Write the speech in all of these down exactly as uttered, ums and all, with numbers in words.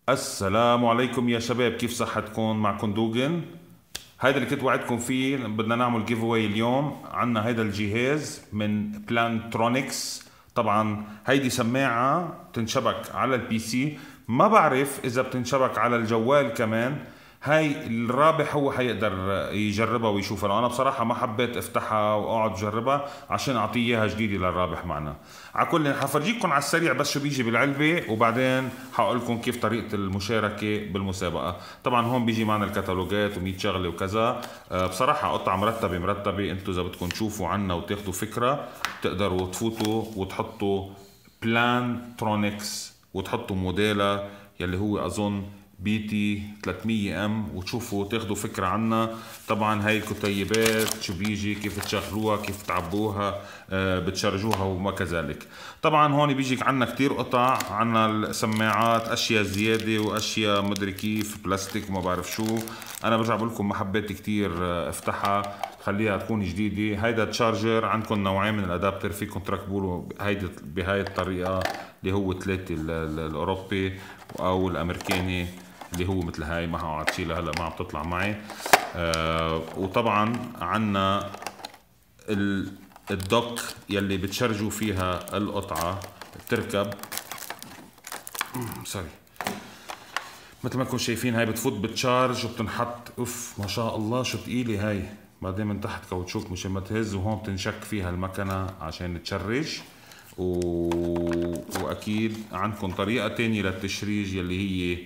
السلام عليكم يا شباب، كيف صحتكم؟ معكم دوغن. هيدا اللي كنت وعدكم فيه، بدنا نعمل جيف اواي اليوم. عنا هيدا الجهاز من بلانترونكس. طبعا هيدي سماعة بتنشبك على البي سي، ما بعرف اذا بتنشبك على الجوال كمان. هاي الرابح هو حيقدر يجربها ويشوفها، لأ انا بصراحة ما حبيت افتحها واقعد اجربها عشان اعطيه اياها جديدة للرابح معنا. على كل حفرجيكم على السريع بس شو بيجي بالعلبة، وبعدين حقول لكم كيف طريقة المشاركة بالمسابقة. طبعا هون بيجي معنا الكتالوجات ومية شغلة وكذا. أه بصراحة قطعة مرتبة مرتبة. انتو اذا بدكم تشوفوا عنا وتاخدوا فكرة تقدروا تفوتوا وتحطوا بلانترونكس وتحطوا موديلها يلي هو اظن بي تي ثلاثمية ام وتشوفوا تاخذوا فكره عنا. طبعا هاي الكتيبات شو بيجي، كيف تشغلوها، كيف تعبوها، آه بتشرجوها وما كذلك. طبعا هون بيجيك عنا كتير قطع، عنا السماعات اشياء زياده واشياء مدري كيف بلاستيك وما بعرف شو. انا برجع بقول لكم ما حبيت كتير افتحها، خليها تكون جديده. هيدا تشارجر، عندكم نوعين من الادابتر فيكم تركبوا له هيدي بهاي الطريقه اللي هو ثلاثه، الاوروبي او الامريكاني اللي هو مثل هاي. ما هقعد شيلها هلا، ما عم تطلع معي. آه وطبعا عنا الدوك يلي بتشرجوا فيها القطعه بتركب. سوري، مثل ما انكم شايفين هاي بتفوت بتشارج وبتنحط. اوف ما شاء الله شو ثقيله هاي. بعدين من تحت كاوتشوك مشان ما تهز، وهون بتنشك فيها المكنه عشان تشرج. و... واكيد عندكم طريقه تانية للتشريج يلي هي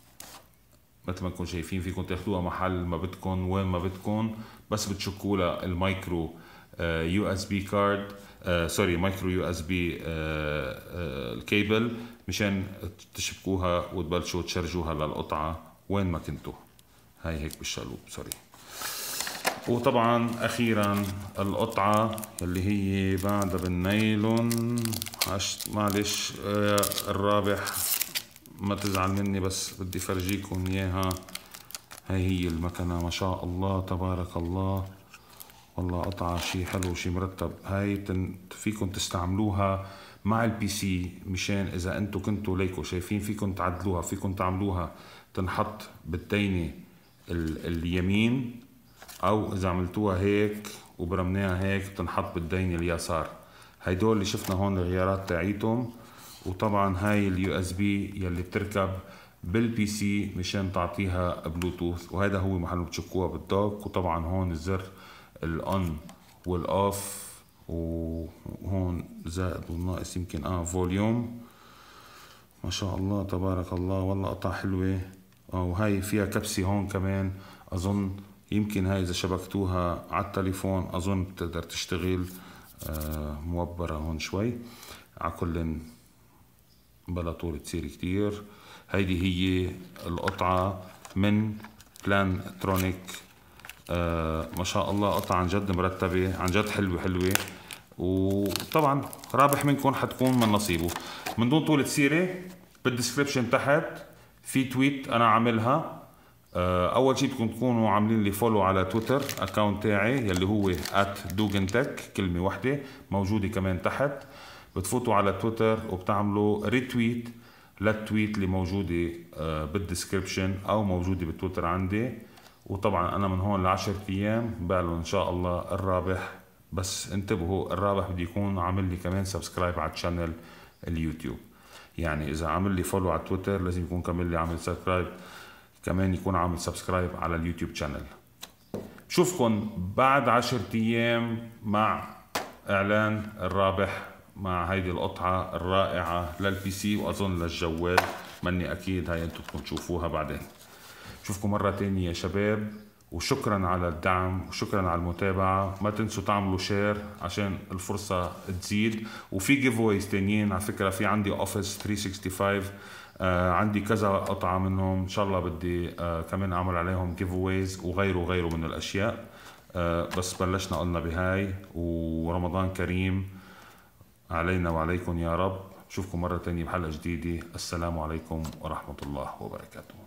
مثل ما انكم شايفين، فيكم تاخذوها محل ما بدكم وين ما بدكم، بس بتشكوا لها المايكرو يو اس بي كارد، سوري مايكرو يو اس بي الكيبل مشان تشبكوها وتبلشوا تشرجوها للقطعه وين ما كنتوا. هاي هيك بالشقلوب، سوري. وطبعا اخيرا القطعه اللي هي بعدها بالنايلون. معلش الرابح ما تزعل مني، بس بدي فرجيكم اياها. هاي هي المكنه، ما شاء الله تبارك الله، والله قطعه شي حلو شي مرتب. هاي تن... فيكم تستعملوها مع البي سي، مشان اذا انتم كنتوا ليكو شايفين فيكم تعدلوها، فيكم تعملوها تنحط بالدينه ال... اليمين، او اذا عملتوها هيك وبرمناها هيك بتنحط بالدينه اليسار. هيدول اللي شفنا هون الغيارات تاعيتهم. وطبعا هاي اليو اس بي يلي بتركب بالبي سي مشان تعطيها بلوتوث، وهذا هو محل بتشكوها بالدوك. وطبعا هون الزر الاون والاوف، وهون زائد والناقص يمكن اه فوليوم. ما شاء الله تبارك الله، والله قطعة حلوة. اه وهي فيها كبسة هون كمان، اظن يمكن هاي اذا شبكتوها على التليفون اظن بتقدر تشتغل. آه موبرة هون شوي. على كل بلا طول تصير كتير. هيدي هي القطعة من بلانترونيك. آه ما شاء الله قطعة عن جد مرتبة، عن جد حلوة حلوة. وطبعا رابح منكم حتكون من نصيبه. من دون طول سيرة، بالدسكريبشن تحت في تويت انا عاملها. آه اول شيء بدكم تكونوا عاملين لي فولو على تويتر اكاونت تاعي يلي هو ات دوغنتك، كلمة واحدة موجودة كمان تحت. بتفوتوا على تويتر وبتعملوا ريتويت للتويت اللي موجودة بالدسكريبشن او موجودة بالتويتر عندي. وطبعا انا من هون لعشرة ايام بعلن ان شاء الله الرابح. بس انتبهوا، الرابح بده يكون عامل لي كمان سبسكرايب على الشانل اليوتيوب. يعني اذا عامل لي فولو على تويتر لازم يكون كمان لي عامل سبسكرايب، كمان يكون عامل سبسكرايب على اليوتيوب شانل. بشوفكن بعد عشرة ايام مع اعلان الرابح مع هيدي القطعة الرائعة للبي سي واظن للجوال، مني اكيد. هاي انتم بدكم تشوفوها بعدين. بشوفكم مرة تانية يا شباب، وشكرا على الدعم وشكرا على المتابعة. ما تنسوا تعملوا شير عشان الفرصة تزيد. وفي جيف اويز تانيين على فكرة، في عندي اوفيس ثلاثمية وخمسة وستين، آه عندي كذا قطعة منهم ان شاء الله بدي آه كمان اعمل عليهم جيف اويز وغيره وغيره من الاشياء. آه بس بلشنا قلنا بهاي، ورمضان كريم علينا وعليكم يا رب. بشوفكم مرة تانية بحلقة جديدة. السلام عليكم ورحمة الله وبركاته.